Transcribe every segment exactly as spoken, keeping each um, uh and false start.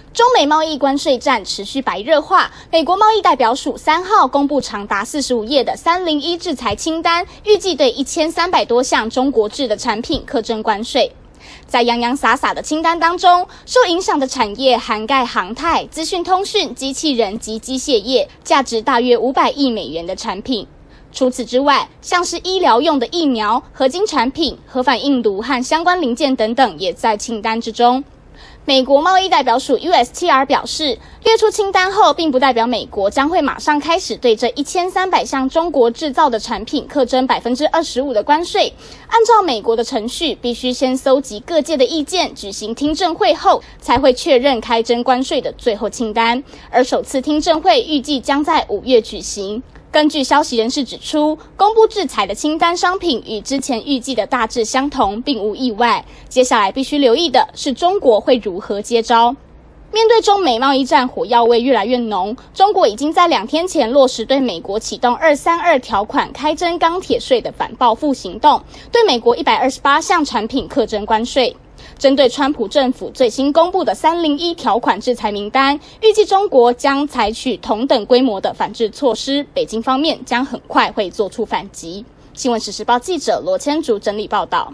中美贸易关税战持续白热化，美国贸易代表署三号公布长达四十五页的三零一制裁清单，预计对一千三百多项中国制的产品课征关税。在洋洋洒洒的清单当中，受影响的产业涵盖航太、资讯通讯、机器人及机械业，价值大约五百亿美元的产品。除此之外，像是医疗用的疫苗、合金产品、核反应炉和相关零件等等，也在清单之中。美国贸易代表署 U S T R 表示，列出清单后，并不代表美国将会马上开始对这一千三百项中国制造的产品课征 百分之二十五 的关税。按照美国的程序，必须先搜集各界的意见，举行听证会后，才会确认开征关税的最后清单。而首次听证会预计将在五月举行。根据消息人士指出，公布制裁的清单商品与之前预计的大致相同，并无意外。接下来必须留意的是中国会如何接招。面对中美贸易战火药味越来越浓，中国已经在两天前落实对美国启动二三二条款开征钢铁税的反报复行动，对美国一百二十八项产品课征关税。针对川普政府最新公布的三零一条款制裁名单，预计中国将采取同等规模的反制措施，北京方面将很快会做出反击。新闻时事报记者罗千竹整理报道。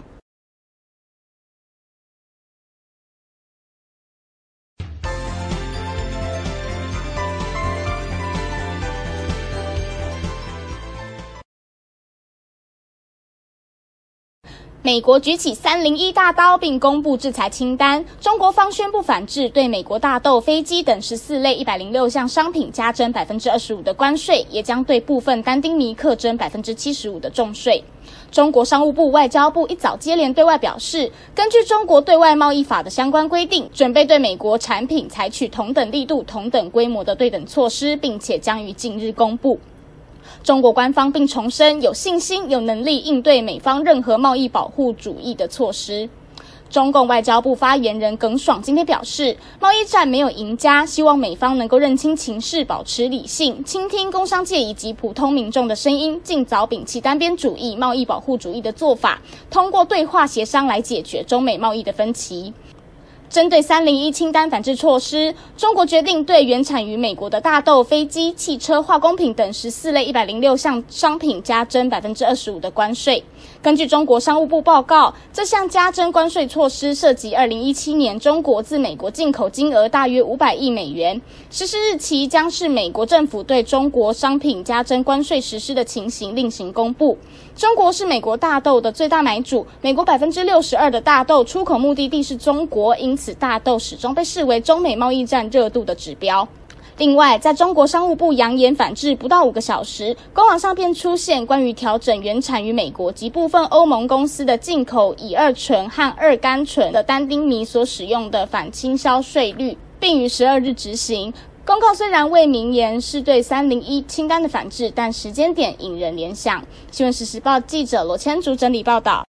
美国举起三零一大刀，并公布制裁清单。中国方宣布反制，对美国大豆、飞机等十四类一百零六项商品加征 百分之二十五 的关税，也将对部分单丁醚课征 百分之七十五 的重税。中国商务部、外交部一早接连对外表示，根据中国对外贸易法的相关规定，准备对美国产品采取同等力度、同等规模的对等措施，并且将于近日公布。中国官方并重申有信心、有能力应对美方任何贸易保护主义的措施。中共外交部发言人耿爽今天表示，贸易战没有赢家，希望美方能够认清情势，保持理性，倾听工商界以及普通民众的声音，尽早摒弃单边主义、贸易保护主义的做法，通过对话协商来解决中美贸易的分歧。针对三零一清单反制措施，中国决定对原产于美国的大豆、飞机、汽车、化工品等十四类一百零六项商品加征 百分之二十五 的关税。根据中国商务部报告，这项加征关税措施涉及二零一七年中国自美国进口金额大约五百亿美元，实施日期将是美国政府对中国商品加征关税实施的情形另行公布。中国是美国大豆的最大买主，美国 百分之六十二 的大豆出口目的地是中国，因此大豆始终被视为中美贸易战热度的指标。另外，在中国商务部扬言反制不到五个小时，官网上便出现关于调整原产于美国及部分欧盟公司的进口乙二醇和二甘醇的单丁醚所使用的反倾销税率，并于十二日执行。公告虽然未明言是对三零一清单的反制，但时间点引人联想。新闻时时报记者罗千竹整理报道。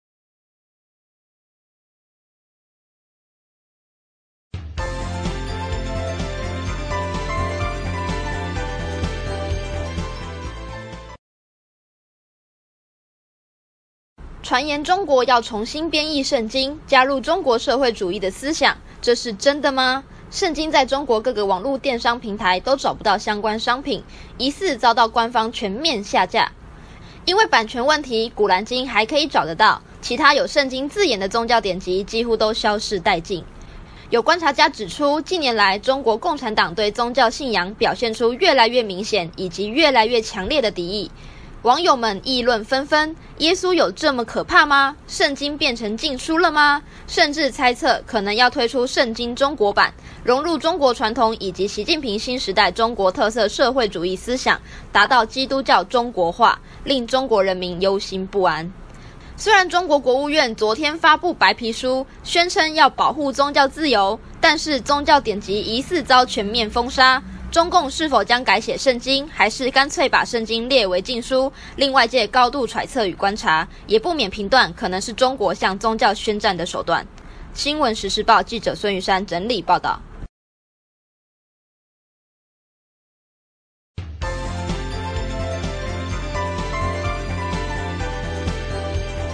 传言中国要重新编译圣经，加入中国社会主义的思想，这是真的吗？圣经在中国各个网络电商平台都找不到相关商品，疑似遭到官方全面下架。因为版权问题，古兰经还可以找得到，其他有圣经字眼的宗教典籍几乎都消逝殆尽。有观察家指出，近年来中国共产党对宗教信仰表现出越来越明显以及越来越强烈的敌意。网友们议论纷纷，耶稣有这么可怕吗？圣经变成禁书了吗？甚至猜测可能要推出圣经中国版，融入中国传统以及习近平新时代中国特色社会主义思想，达到基督教中国化，令中国人民忧心不安。虽然中国国务院昨天发布白皮书，宣称要保护宗教自由，但是宗教典籍疑似遭全面封杀。中共是否将改写圣经，还是干脆把圣经列为禁书，令外界高度揣测与观察，也不免评断可能是中国向宗教宣战的手段。新闻时事报记者孙玉山整理报道。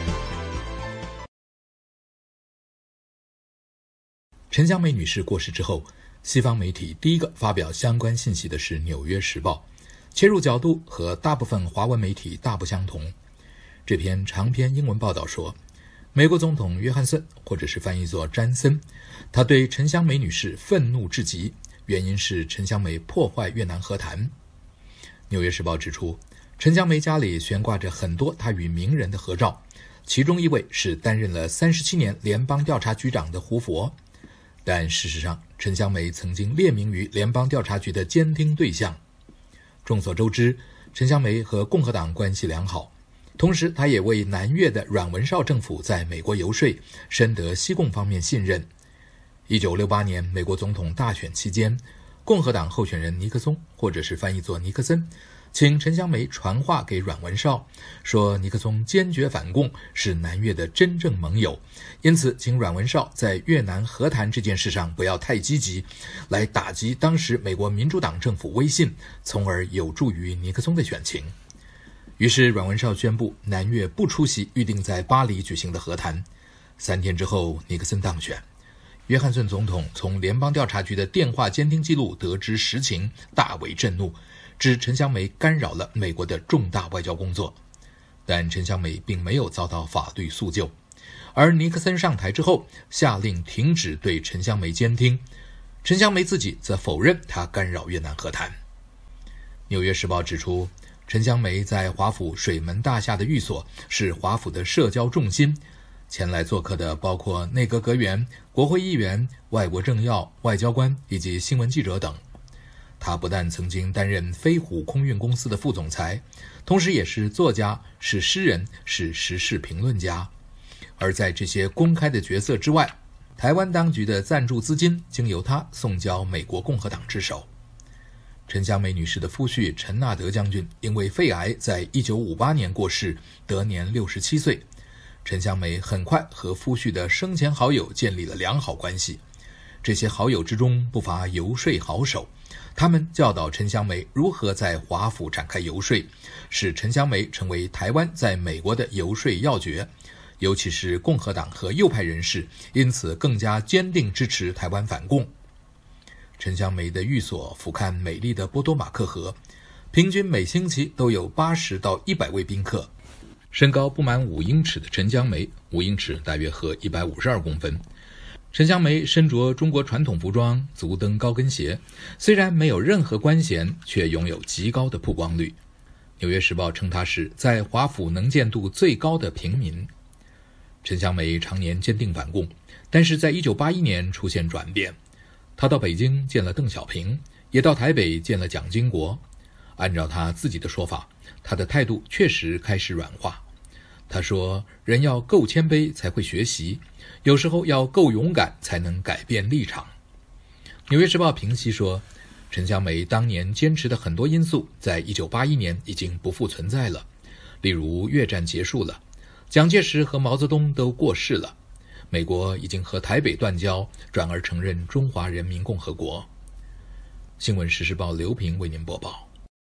陈香梅女士过世之后， 西方媒体第一个发表相关信息的是《纽约时报》，切入角度和大部分华文媒体大不相同。这篇长篇英文报道说，美国总统约翰逊，或者是翻译作詹森，他对陈香梅女士愤怒至极，原因是陈香梅破坏越南和谈。《纽约时报》指出，陈香梅家里悬挂着很多她与名人的合照，其中一位是担任了三十七年联邦调查局长的胡佛。但事实上，陈香梅曾经列名于联邦调查局的监听对象。众所周知，陈香梅和共和党关系良好，同时她也为南越的阮文绍政府在美国游说，深得西共方面信任。一九六八年美国总统大选期间，共和党候选人尼克松，或者是翻译作尼克森，请陈香梅传话给阮文绍，说尼克松坚决反共，是南越的真正盟友，因此请阮文绍在越南和谈这件事上不要太积极，来打击当时美国民主党政府威信，从而有助于尼克松的选情。于是阮文绍宣布南越不出席预定在巴黎举行的和谈。三天之后，尼克森当选。约翰逊总统从联邦调查局的电话监听记录得知实情，大为震怒，指陈香梅干扰了美国的重大外交工作。但陈香梅并没有遭到法律诉救，而尼克森上台之后，下令停止对陈香梅监听，陈香梅自己则否认她干扰越南和谈。纽约时报指出，陈香梅在华府水门大厦的寓所是华府的社交重心，前来做客的包括内阁阁员、国会议员、外国政要、外交官以及新闻记者等。他不但曾经担任飞虎空运公司的副总裁，同时也是作家，是诗人，是时事评论家。而在这些公开的角色之外，台湾当局的赞助资金经由他送交美国共和党之手。陈香梅女士的夫婿陈纳德将军因为肺癌在一九五八年过世，得年六十七岁。陈香梅很快和夫婿的生前好友建立了良好关系，这些好友之中不乏游说好手，他们教导陈香梅如何在华府展开游说，使陈香梅成为台湾在美国的游说要诀，尤其是共和党和右派人士，因此更加坚定支持台湾反共。陈香梅的寓所俯瞰美丽的波多马克河，平均每星期都有八十到一百位宾客。身高不满五英尺的陈香梅，五英尺大约合一百五十二公分。陈香梅身着中国传统服装，足蹬高跟鞋，虽然没有任何官衔，却拥有极高的曝光率。纽约时报称她是在华府能见度最高的平民。陈香梅常年坚定反共，但是在一九八一年出现转变，她到北京见了邓小平，也到台北见了蒋经国。按照她自己的说法，她的态度确实开始软化。他说，人要够谦卑才会学习，有时候要够勇敢才能改变立场。纽约时报评析说，陈香梅当年坚持的很多因素在一九八一年已经不复存在了，例如越战结束了，蒋介石和毛泽东都过世了，美国已经和台北断交，转而承认中华人民共和国。新闻时事报刘平为您播报。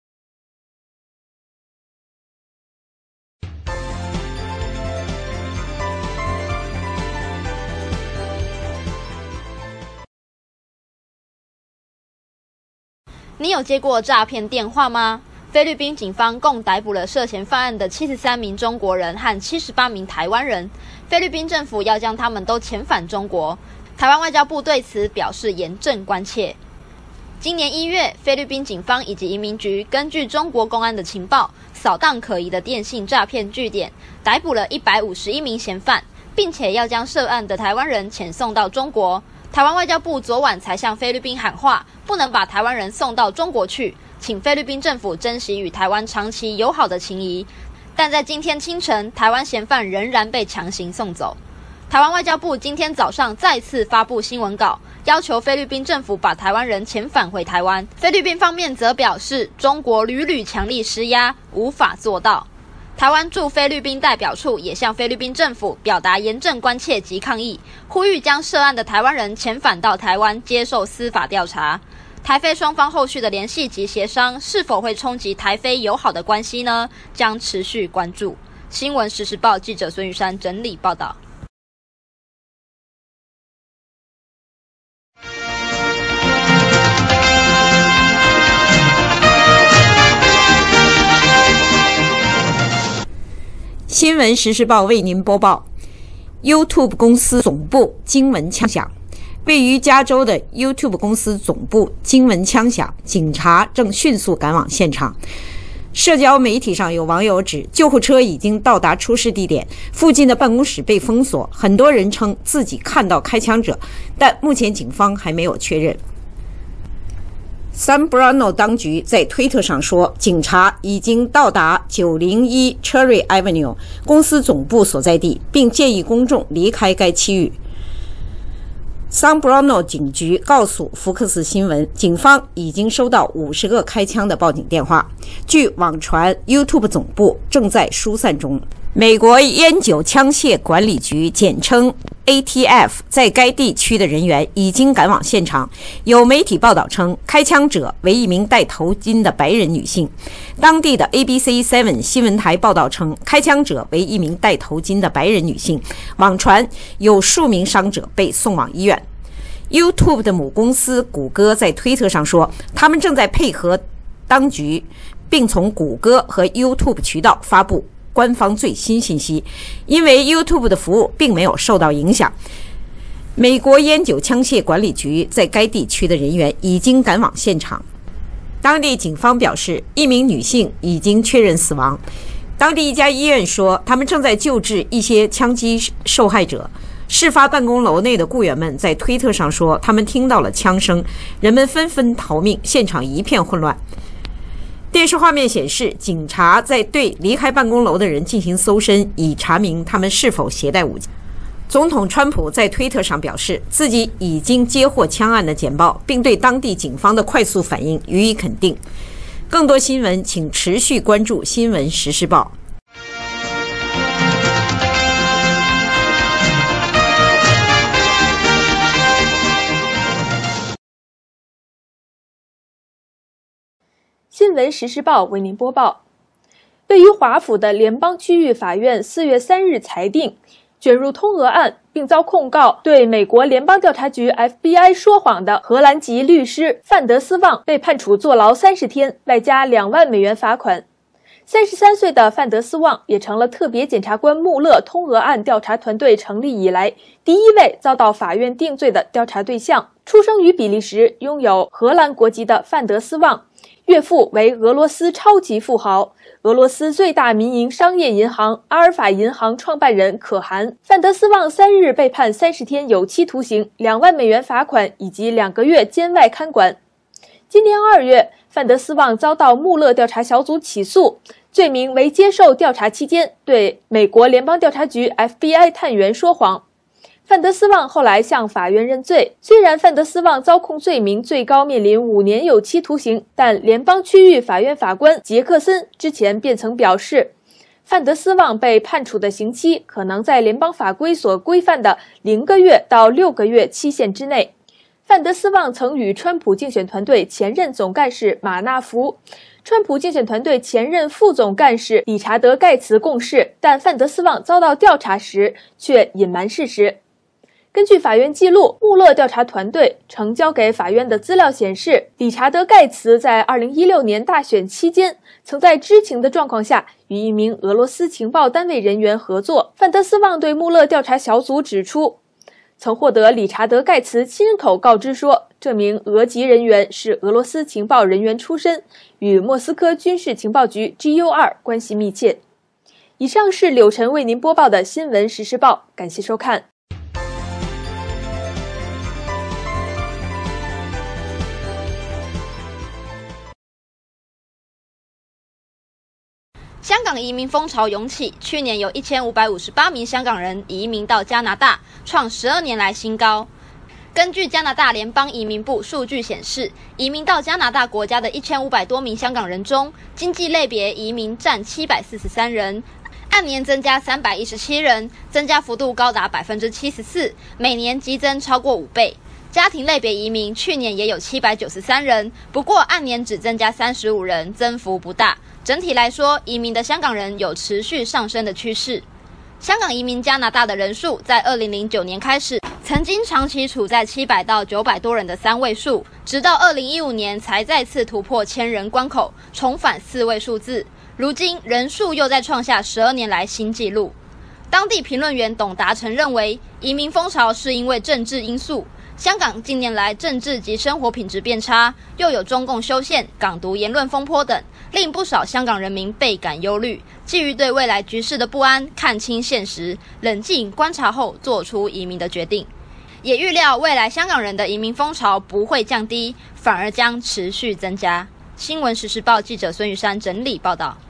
你有接过诈骗电话吗？菲律宾警方共逮捕了涉嫌犯案的七十三名中国人和七十八名台湾人，菲律宾政府要将他们都遣返中国。台湾外交部对此表示严正关切。今年一月，菲律宾警方以及移民局根据中国公安的情报，扫荡可疑的电信诈骗据点，逮捕了一百五十一名嫌犯，并且要将涉案的台湾人遣送到中国。台湾外交部昨晚才向菲律宾喊话，不能把台湾人送到中国去，请菲律宾政府珍惜与台湾长期友好的情谊。但在今天清晨，台湾嫌犯仍然被强行送走。台湾外交部今天早上再次发布新闻稿，要求菲律宾政府把台湾人遣返回台湾。菲律宾方面则表示，中国屡屡强力施压，无法做到。台湾驻菲律宾代表处也向菲律宾政府表达严正关切及抗议，呼吁将涉案的台湾人遣返到台湾接受司法调查。台菲双方后续的联系及协商是否会冲击台菲友好的关系呢？将持续关注。新闻时事报记者孙玉山整理报道。 新闻时事报为您播报 ：YouTube 公司总部惊闻枪响。位于加州的 YouTube 公司总部惊闻枪响，警察正迅速赶往现场。社交媒体上有网友指，救护车已经到达出事地点，附近的办公室被封锁。很多人称自己看到开枪者，但目前警方还没有确认。San Bruno 当局在推特上说，警察已经到达九零一 Cherry Avenue 公司总部所在地，并建议公众离开该区域。San Bruno 警局告诉福克斯新闻，警方已经收到五十个开枪的报警电话。据网传 ，YouTube 总部正在疏散中。美国烟酒枪械管理局简称 A T F 在该地区的人员已经赶往现场。有媒体报道称，开枪者为一名戴头巾的白人女性。当地的 A B C 七 新闻台报道称，开枪者为一名戴头巾的白人女性。网传有数名伤者被送往医院。YouTube 的母公司谷歌在推特上说，他们正在配合当局，并从谷歌和 YouTube 渠道发布官方最新信息，因为 YouTube 的服务并没有受到影响。美国烟酒枪械管理局在该地区的人员已经赶往现场。当地警方表示，一名女性已经确认死亡。当地一家医院说，他们正在救治一些枪击受害者。事发办公楼内的雇员们在推特上说，他们听到了枪声，人们纷纷逃命，现场一片混乱。电视画面显示，警察在对离开办公楼的人进行搜身，以查明他们是否携带武器。总统川普在推特上表示，自己已经接获枪案的简报，并对当地警方的快速反应予以肯定。更多新闻请持续关注新闻时事报。 新闻时事报为您播报。位于华府的联邦区域法院四月三日裁定，卷入通俄案并遭控告对美国联邦调查局 F B I 说谎的荷兰籍律师范德斯旺被判处坐牢三十天，外加两万美元罚款。三十三岁的范德斯旺也成了特别检察官穆勒通俄案调查团队成立以来第一位遭到法院定罪的调查对象。出生于比利时、拥有荷兰国籍的范德斯旺，岳父为俄罗斯超级富豪，俄罗斯最大民营商业银行阿尔法银行创办人可汗。范德斯旺三日被判三十天有期徒刑、两万美元罚款以及两个月监外看管。今年二月，范德斯旺遭到穆勒调查小组起诉，罪名为接受调查期间对美国联邦调查局 F B I 探员说谎。范德斯旺后来向法院认罪，虽然范德斯旺遭控罪名最高面临五年有期徒刑，但联邦区域法院法官杰克森之前便曾表示，范德斯旺被判处的刑期可能在联邦法规所规范的零个月到六个月期限之内。范德斯旺曾与川普竞选团队前任总干事马纳福、川普竞选团队前任副总干事理查德·盖茨共事，但范德斯旺遭到调查时却隐瞒事实。根据法院记录，穆勒调查团队呈交给法院的资料显示，理查德·盖茨在二零一六年大选期间，曾在知情的状况下与一名俄罗斯情报单位人员合作。范德斯旺对穆勒调查小组指出，曾获得理查德·盖茨亲口告知说，这名俄籍人员是俄罗斯情报人员出身，与莫斯科军事情报局 G U 二 关系密切。以上是柳晨为您播报的新闻时事报，感谢收看。 香港移民风潮涌起，去年有一千五百五十八名香港人移民到加拿大，创十二年来新高。根据加拿大联邦移民部数据显示，移民到加拿大国家的一千五百多名香港人中，经济类别移民占七百四十三人，按年增加三百一十七人，增加幅度高达 百分之七十四， 每年激增超过五倍。家庭类别移民去年也有七百九十三人，不过按年只增加三十五人，增幅不大。整体来说，移民的香港人有持续上升的趋势。香港移民加拿大的人数在二零零九年开始，曾经长期处在七百到九百多人的三位数，直到二零一五年才再次突破千人关口，重返四位数字。 如今人数又再创下十二年来新纪录。当地评论员董达成认为，移民风潮是因为政治因素。香港近年来政治及生活品质变差，又有中共修宪、港独言论风波等，令不少香港人民倍感忧虑。基于对未来局势的不安，看清现实，冷静观察后做出移民的决定。也预料未来香港人的移民风潮不会降低，反而将持续增加。新闻时事报记者孙玉山整理报道。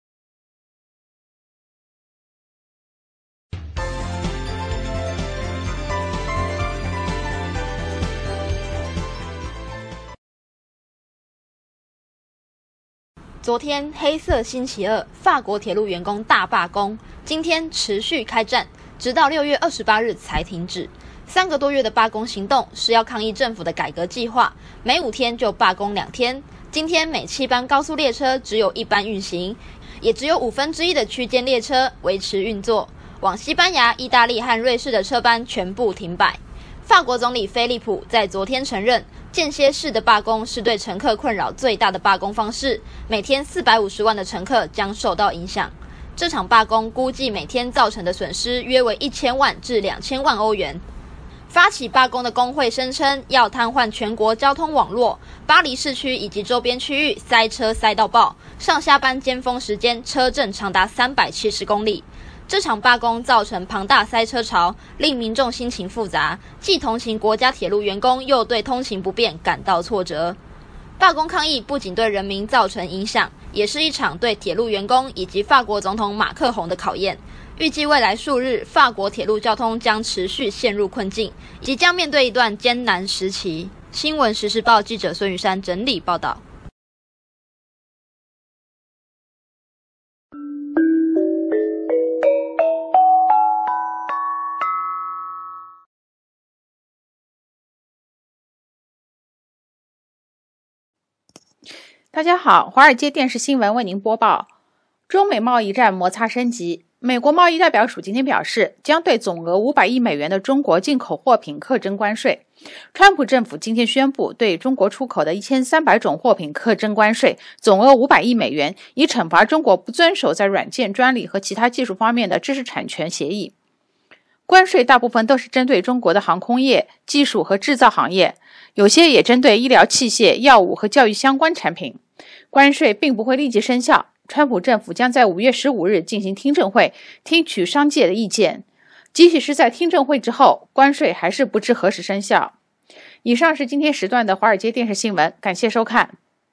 昨天黑色星期二，法国铁路员工大罢工，今天持续开战，直到六月二十八日才停止。三个多月的罢工行动是要抗议政府的改革计划，每五天就罢工两天。今天每七班高速列车只有一班运行，也只有五分之一的区间列车维持运作。往西班牙、意大利和瑞士的车班全部停摆。法国总理菲利普在昨天承认，间歇式的罢工是对乘客困扰最大的罢工方式，每天四百五十万的乘客将受到影响。这场罢工估计每天造成的损失约为一千万至两千万欧元。发起罢工的工会声称要瘫痪全国交通网络，巴黎市区以及周边区域塞车塞到爆，上下班尖峰时间车阵长达三百七十公里。这场罢工造成庞大塞车潮，令民众心情复杂，既同情国家铁路员工，又对通勤不便感到挫折。罢工抗议不仅对人民造成影响，也是一场对铁路员工以及法国总统马克宏的考验。预计未来数日，法国铁路交通将持续陷入困境，即将面对一段艰难时期。新闻时事报记者孙玉山整理报道。 大家好，华尔街电视新闻为您播报。中美贸易战摩擦升级，美国贸易代表署今天表示，将对总额五百亿美元的中国进口货品课征关税。川普政府今天宣布，对中国出口的一千三百种货品课征关税，总额五百亿美元，以惩罚中国不遵守在软件、专利和其他技术方面的知识产权协议。关税大部分都是针对中国的航空业、技术和制造行业，有些也针对医疗器械、药物和教育相关产品。关税并不会立即生效，川普政府将在五月十五日进行听证会，听取商界的意见。即使是在听证会之后，关税还是不知何时生效。以上是今天时段的华尔街电视新闻，感谢收看。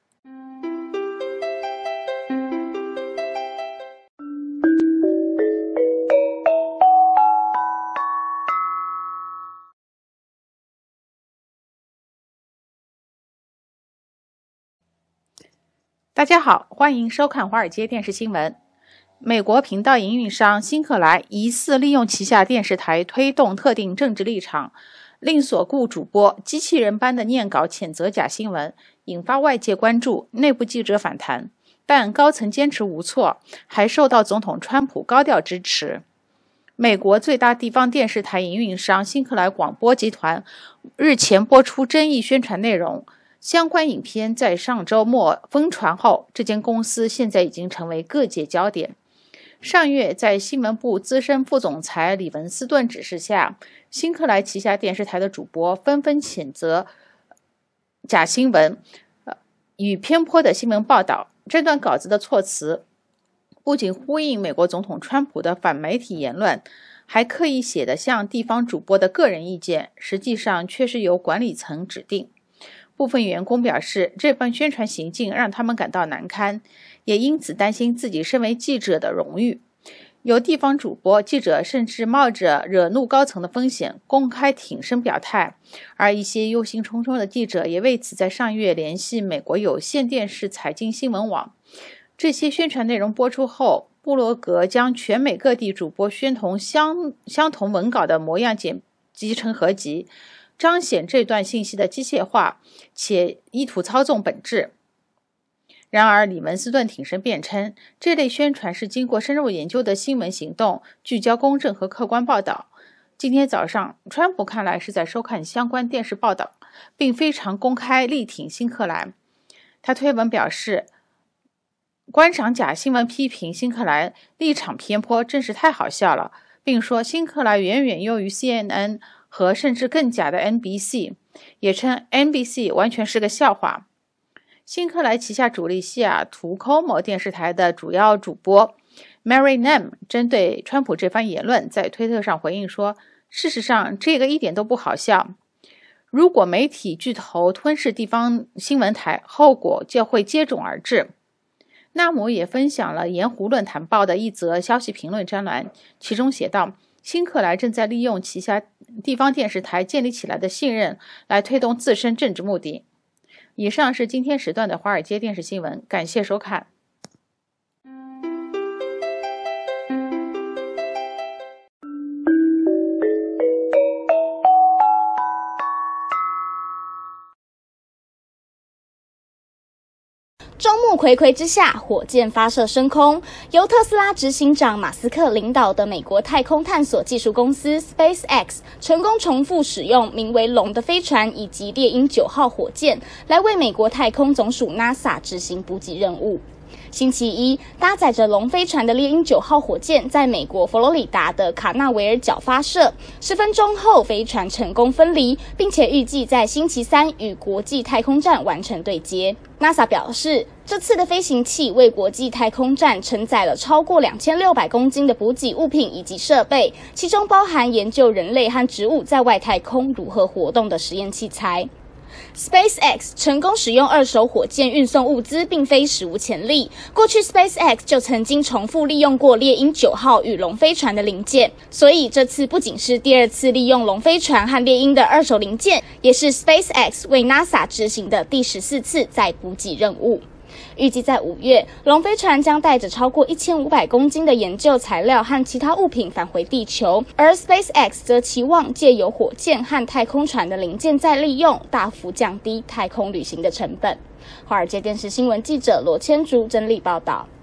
大家好，欢迎收看华尔街电视新闻。美国频道营运商辛克莱疑似利用旗下电视台推动特定政治立场，令所雇主播机器人般的念稿谴责假新闻，引发外界关注，内部记者反弹，但高层坚持无措，还受到总统川普高调支持。美国最大地方电视台营运商辛克莱广播集团日前播出争议宣传内容，相关影片在上周末疯传后，这间公司现在已经成为各界焦点。上月，在新闻部资深副总裁李文斯顿指示下，辛克莱旗下电视台的主播纷纷谴责假新闻、呃、与偏颇的新闻报道。这段稿子的措辞不仅呼应美国总统川普的反媒体言论，还刻意写得像地方主播的个人意见，实际上却是由管理层指定。部分员工表示，这般宣传行径让他们感到难堪，也因此担心自己身为记者的荣誉。有地方主播、记者甚至冒着惹怒高层的风险，公开挺身表态，而一些忧心忡忡的记者也为此在上月联系美国有线电视财经新闻网。这些宣传内容播出后，部落格将全美各地主播宣同相相同文稿的模样剪辑成合集，彰显这段信息的机械化，且意图操纵本质。然而，李文斯顿挺身辩称，这类宣传是经过深入研究的新闻行动，聚焦公正和客观报道。今天早上，川普看来是在收看相关电视报道，并非常公开力挺辛克莱。他推文表示， 观赏假新闻批评辛克莱立场偏颇，真是太好笑了，并说辛克莱远远优于 C N N 和甚至更假的 N B C， 也称 N B C 完全是个笑话。辛克莱旗下主力西雅图 C O M O 电视台的主要主播 Mary Nam 针对川普这番言论在推特上回应说，事实上这个一点都不好笑，如果媒体巨头吞噬地方新闻台，后果就会接踵而至。纳姆也分享了盐湖论坛报的一则消息评论专栏，其中写道，辛克莱正在利用旗下地方电视台建立起来的信任来推动自身政治目的。以上是今天时段的华尔街电视新闻，感谢收看。 众目睽睽之下，火箭发射升空。由特斯拉执行长马斯克领导的美国太空探索技术公司 SpaceX 成功重复使用名为龙的飞船以及猎鹰九号火箭，来为美国太空总署 NASA 执行补给任务。星期一，搭载着龙飞船的猎鹰九号火箭在美国佛罗里达的卡纳维尔角发射，十分钟后飞船成功分离，并且预计在星期三与国际太空站完成对接。NASA 表示，这次的飞行器为国际太空站承载了超过两千六百公斤的补给物品以及设备，其中包含研究人类和植物在外太空如何活动的实验器材。SpaceX 成功使用二手火箭运送物资，并非史无前例。过去 SpaceX 就曾经重复利用过猎鹰九号与龙飞船的零件，所以这次不仅是第二次利用龙飞船和猎鹰的二手零件，也是 SpaceX 为 NASA 执行的第十四次载补给任务。预计在五月，龙飞船将带着超过一千五百公斤的研究材料和其他物品返回地球，而 SpaceX 则期望借由火箭和太空船的零件再利用，大幅降低太空旅行的成本。华尔街电视新闻记者罗千竹整理报道。